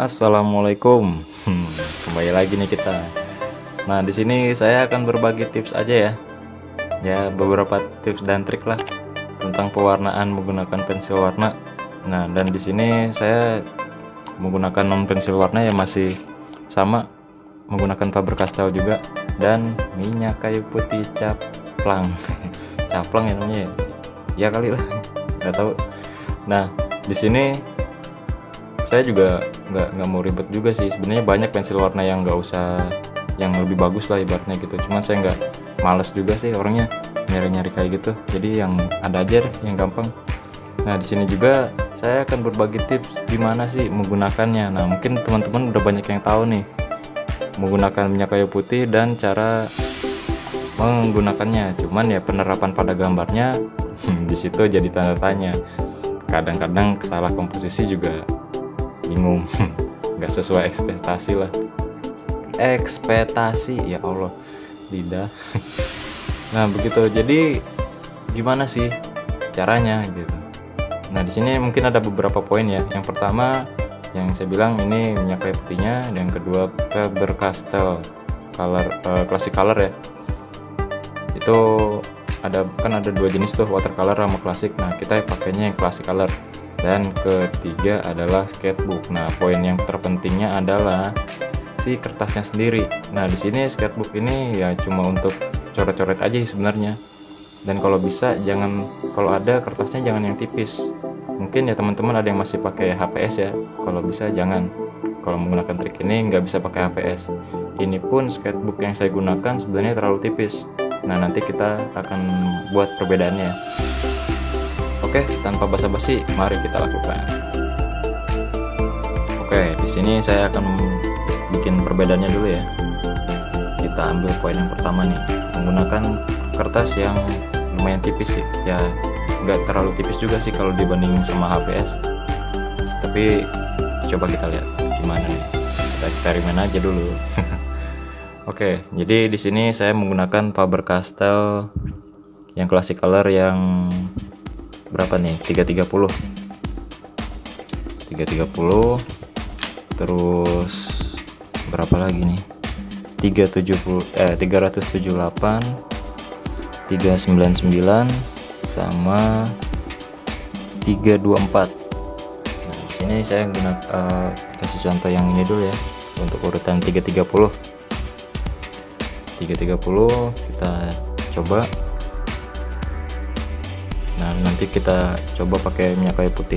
Assalamualaikum. Kembali lagi nih kita. Nah, di sini saya akan berbagi tips aja ya. Ya, beberapa tips dan trik lah tentang pewarnaan menggunakan pensil warna. Nah, dan di sini saya menggunakan non pensil warna yang masih sama, menggunakan Faber-Castell juga dan minyak kayu putih caplang. Caplang ya namanya. Ya kali lah. Nggak tahu. Nah, di sini saya juga nggak mau ribet juga sih, sebenarnya banyak pensil warna yang nggak usah, yang lebih bagus lah ibaratnya gitu, cuman saya nggak, males juga sih orangnya nyari-nyari kayak gitu, jadi yang ada aja deh yang gampang. Nah, di sini juga saya akan berbagi tips gimana sih menggunakannya. Nah, mungkin teman-teman udah banyak yang tahu nih menggunakan minyak kayu putih dan cara menggunakannya, cuman ya penerapan pada gambarnya di situ jadi tanda tanya. Kadang-kadang salah komposisi juga bingung, nggak sesuai ekspektasi lah. Ekspektasi, ya Allah, lidah. Nah, begitu. Jadi gimana sih caranya gitu. Nah, di sini mungkin ada beberapa poin ya. Yang pertama yang saya bilang ini minyak kayu putihnya, dan yang kedua Faber-Castell color, classic color ya. Itu ada dua jenis tuh, watercolor sama classic. Nah, kita pakainya yang classic color. Dan ketiga adalah sketchbook. Nah, poin yang terpentingnya adalah si kertasnya sendiri. Nah, di sini sketchbook ini ya cuma untuk coret-coret aja sebenarnya. Dan kalau bisa jangan, kalau ada kertasnya jangan yang tipis. Mungkin ya teman-teman ada yang masih pakai HPS ya. Kalau bisa jangan. Kalau menggunakan trik ini nggak bisa pakai HPS. Ini pun sketchbook yang saya gunakan sebenarnya terlalu tipis. Nah, nanti kita akan buat perbedaannya. Oke, tanpa basa-basi, mari kita lakukan. Oke, di sini saya akan bikin perbedaannya dulu ya. Kita ambil poin yang pertama nih, menggunakan kertas yang lumayan tipis sih. Ya, nggak terlalu tipis juga sih kalau dibanding sama HPS. Tapi coba kita lihat gimana nih. Kita eksperimen aja dulu. Oke, jadi di sini saya menggunakan Faber-Castell yang classic color yang berapa nih, 330, terus berapa lagi nih, 378, 399 sama 324. Nah, di sini saya kasih contoh yang ini dulu ya, untuk urutan 330 kita coba. Nah, nanti kita coba pakai minyak kayu putih.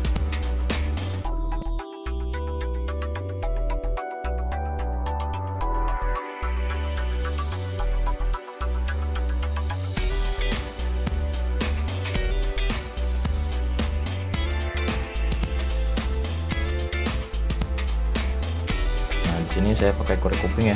Nah, di sini saya pakai korek kuping ya.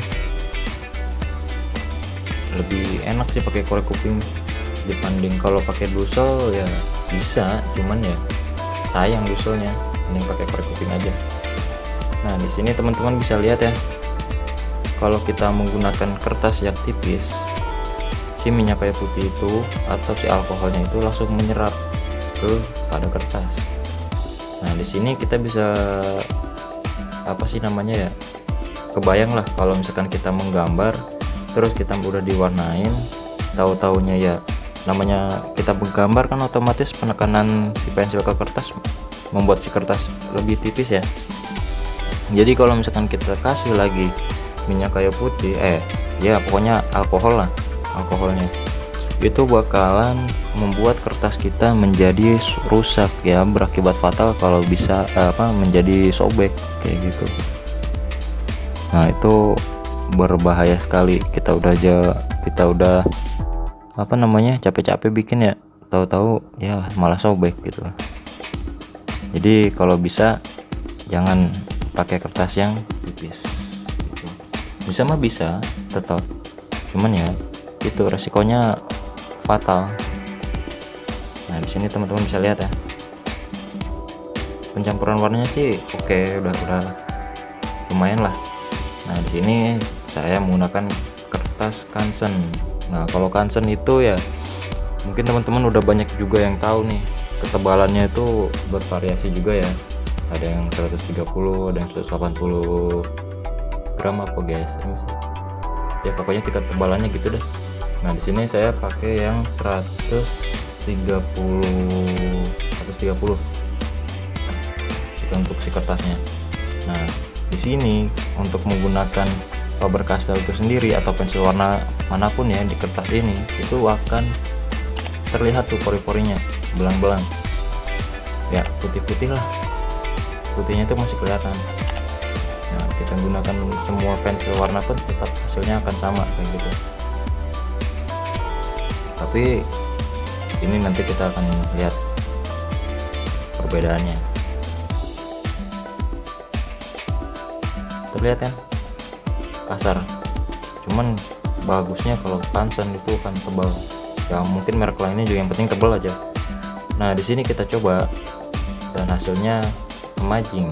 Lebih enak sih pakai korek kuping dibanding kalau pakai dusel ya bisa, cuman ya sayang duselnya, ini pakai korek kuping aja. Nah, di sini teman-teman bisa lihat ya, kalau kita menggunakan kertas yang tipis, si minyak kayu putih itu atau si alkoholnya itu langsung menyerap ke pada kertas. Nah, di sini kita bisa apa sih namanya ya, kebayang lah kalau misalkan kita menggambar terus kita udah diwarnain, tahu-taunya ya namanya kita menggambar kan otomatis penekanan si pensil ke kertas membuat si kertas lebih tipis ya. Jadi kalau misalkan kita kasih lagi minyak kayu putih, ya pokoknya alkoholnya itu bakalan membuat kertas kita menjadi rusak ya, berakibat fatal kalau bisa menjadi sobek kayak gitu. Nah, itu berbahaya sekali. Kita udah capek-capek bikin ya, tahu-tahu ya malah sobek gitu. Jadi kalau bisa jangan pakai kertas yang tipis gitu. Bisa mah bisa tetap, cuman ya itu resikonya fatal. Nah, di sini teman-teman bisa lihat ya, pencampuran warnanya sih oke, udah lumayan lah. Nah, di sini saya menggunakan kertas Canson. Nah, kalau Canson itu ya mungkin teman-teman udah banyak juga yang tahu nih, ketebalannya itu bervariasi juga ya. ada yang 130, ada yang 180 gram apa guys ya, pokoknya tingkat tebalannya gitu deh. Nah di sini saya pakai yang 130 untuk si kertasnya. Nah di sini untuk menggunakan Faber-Castell itu sendiri atau pensil warna manapun ya di kertas ini, itu akan terlihat tuh pori-porinya, belang-belang ya, putih-putih lah, putihnya itu masih kelihatan. Nah kita gunakan semua pensil warna pun tetap hasilnya akan sama kayak gitu, tapi ini nanti kita akan lihat perbedaannya. Terlihat kan kasar, cuman bagusnya kalau Canson itu kan tebal ya, mungkin merek lainnya juga, yang penting tebal aja. Nah di sini kita coba dan hasilnya amazing.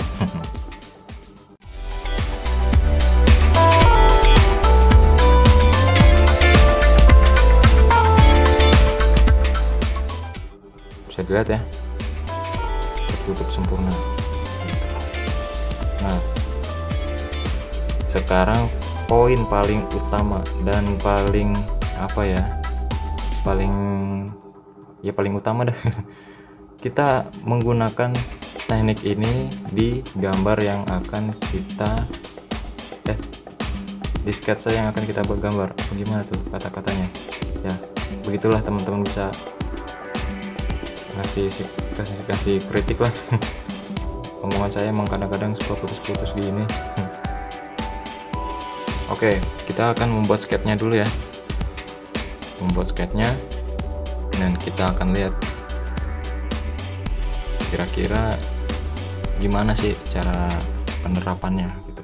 Bisa dilihat ya, tertutup sempurna. Nah sekarang poin paling utama dan paling paling utama dah kita menggunakan teknik ini di gambar yang akan kita di sketsa yang akan kita buat gambar. Apa gimana tuh kata-katanya ya, begitulah teman-teman bisa kasih kritik lah. Omongan saya emang kadang-kadang suka putus-putus gini. Oke, kita akan membuat sketnya dulu ya, dan kita akan lihat kira-kira gimana sih cara penerapannya gitu.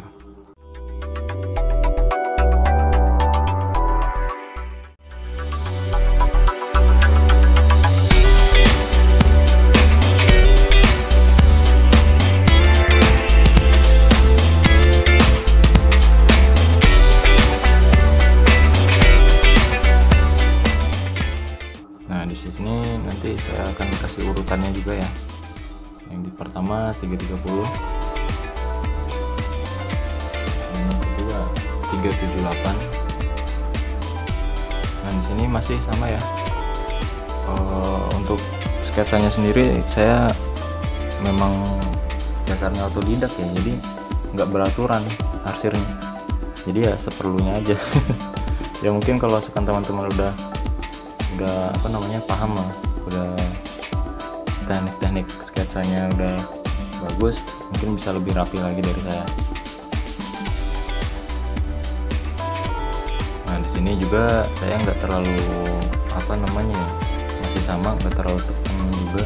Nah di sini nanti saya akan kasih urutannya juga ya. Yang di pertama 330, yang kedua 378. Nah di sini masih sama ya. Untuk sketsanya sendiri saya memang dasarnya otodidak ya, jadi nggak beraturan arsirnya, jadi ya seperlunya aja. Ya mungkin kalau sekarang teman-teman udah paham lah, udah teknik sketsanya udah bagus, mungkin bisa lebih rapi lagi dari saya. Nah di sini juga saya nggak terlalu masih sama, nggak terlalu tekan juga.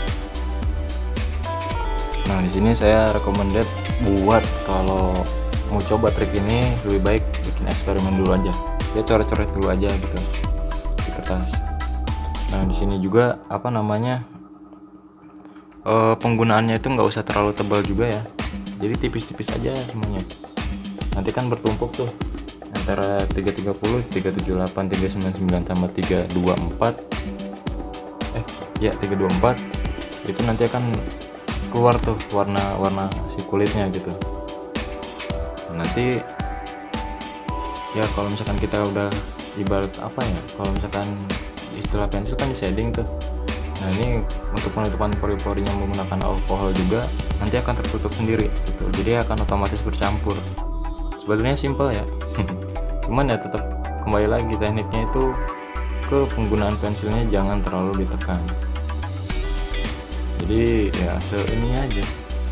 Nah di sini saya recommended buat kalau mau coba trik ini lebih baik bikin eksperimen dulu aja, ya coret-coret dulu aja gitu di kertas. Nah di sini juga penggunaannya itu nggak usah terlalu tebal juga ya, jadi tipis-tipis aja semuanya. Nanti kan bertumpuk tuh antara 330, 378, 399 sama 324. 324 itu nanti akan keluar tuh warna si kulitnya gitu. Nanti ya kalau misalkan kita udah ibarat kalau misalkan istilah pensil kan di shading tuh. Nah ini untuk penutupan pori-porinya menggunakan alkohol juga nanti akan tertutup sendiri gitu, jadi akan otomatis bercampur. Sebenarnya simple ya. Cuman ya tetap kembali lagi tekniknya itu ke penggunaan pensilnya, jangan terlalu ditekan. Jadi ya ini aja,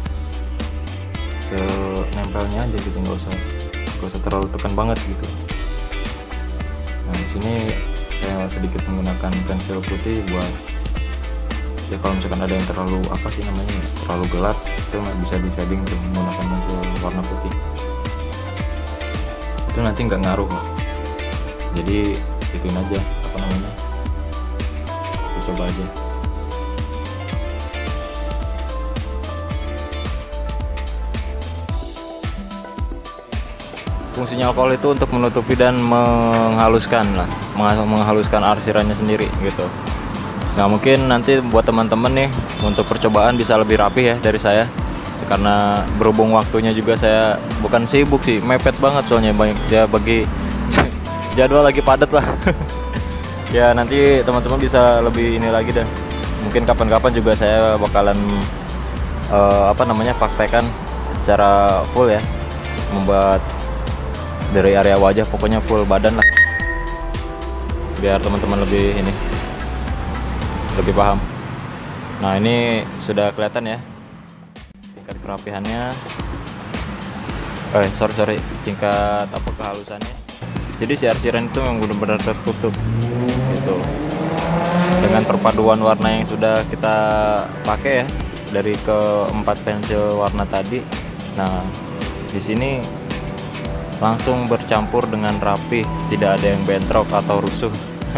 nempelnya aja gitu, nggak usah terlalu tekan banget gitu. Nah di sini saya sedikit menggunakan pensil putih buat ya kalau misalkan ada yang terlalu terlalu gelap, itu bisa di shading tuh menggunakan pensil warna putih. Itu nanti nggak ngaruh kok. Jadi ituin aja coba aja. Fungsinya alkohol itu untuk menutupi dan menghaluskan arsirannya sendiri gitu. Nah mungkin nanti buat teman-teman nih untuk percobaan bisa lebih rapi ya dari saya karena berhubung waktunya juga saya bukan sibuk sih, mepet banget soalnya, banyak ya bagi jadwal lagi padat lah. Ya nanti teman-teman bisa lebih ini lagi dah, mungkin kapan-kapan juga saya bakalan praktekan secara full ya, membuat dari area wajah pokoknya full badan lah, biar teman-teman lebih paham. Nah ini sudah kelihatan ya tingkat kerapihannya, tingkat kehalusannya. Jadi si arsiran itu memang benar-benar tertutup gitu, dengan perpaduan warna yang sudah kita pakai ya dari keempat pensil warna tadi. Nah di sini langsung bercampur dengan rapi, tidak ada yang bentrok atau rusuh.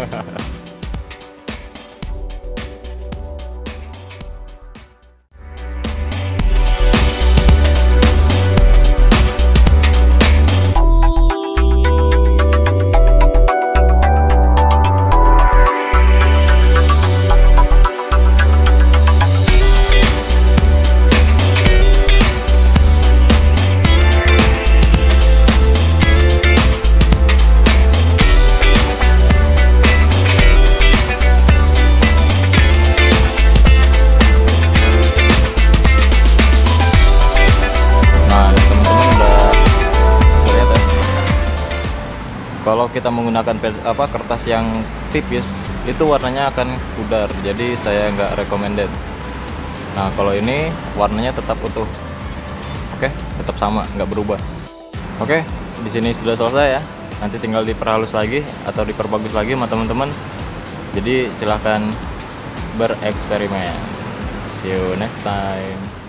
Kalau kita menggunakan kertas yang tipis, itu warnanya akan pudar, jadi saya nggak recommended. Nah kalau ini warnanya tetap utuh, oke, tetap sama, nggak berubah. Oke, di sini sudah selesai ya. Nanti tinggal diperhalus lagi atau diperbagus lagi sama teman-teman. Jadi silahkan bereksperimen. See you next time.